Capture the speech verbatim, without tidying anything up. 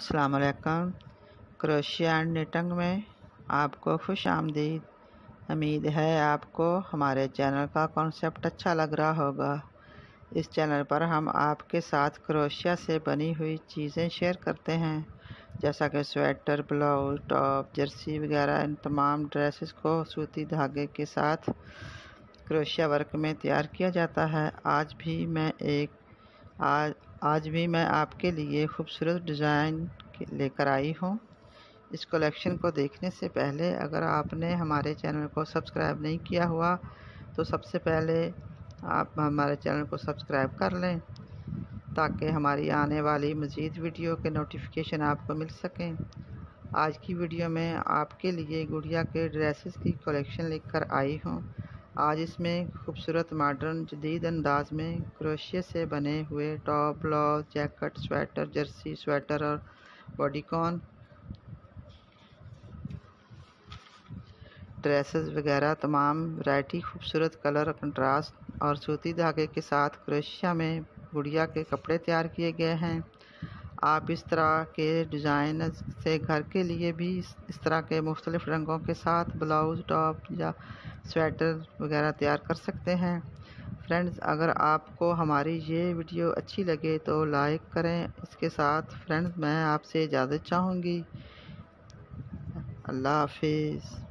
अस्सलाम वालेकुम। Crochet and knitting में आपको खुश आमदीद। उम्मीद है आपको हमारे चैनल का कॉन्सेप्ट अच्छा लग रहा होगा। इस चैनल पर हम आपके साथ क्रोशिया से बनी हुई चीज़ें शेयर करते हैं, जैसा कि स्वेटर, ब्लाउज, टॉप, जर्सी वगैरह। इन तमाम ड्रेसेस को सूती धागे के साथ क्रोशिया वर्क में तैयार किया जाता है। आज भी मैं एक आज आज भी मैं आपके लिए खूबसूरत डिज़ाइन लेकर आई हूँ। इस कलेक्शन को देखने से पहले अगर आपने हमारे चैनल को सब्सक्राइब नहीं किया हुआ तो सबसे पहले आप हमारे चैनल को सब्सक्राइब कर लें, ताकि हमारी आने वाली मज़ीद वीडियो के नोटिफिकेशन आपको मिल सकें। आज की वीडियो में आपके लिए गुड़िया के ड्रेसेस की कलेक्शन लेकर आई हूँ। आज इसमें खूबसूरत मॉडर्न जदीद अंदाज में क्रोशिया से बने हुए top, blouse, jacket, sweater, jersey, sweater और बॉडीकॉन ड्रेसेस वगैरह तमाम वैरायटी खूबसूरत कलर, कंट्रास्ट और सूती धागे के साथ क्रोशिया में गुड़िया के कपड़े तैयार किए गए हैं। आप इस तरह के डिज़ाइन से घर के लिए भी इस तरह के मुख्तलिफ़ रंगों के साथ ब्लाउज, टॉप या स्वेटर वगैरह तैयार कर सकते हैं। फ्रेंड्स, अगर आपको हमारी ये वीडियो अच्छी लगे तो लाइक करें। इसके साथ फ्रेंड्स मैं आपसे इजाज़त चाहूँगी। अल्लाह हाफिज़।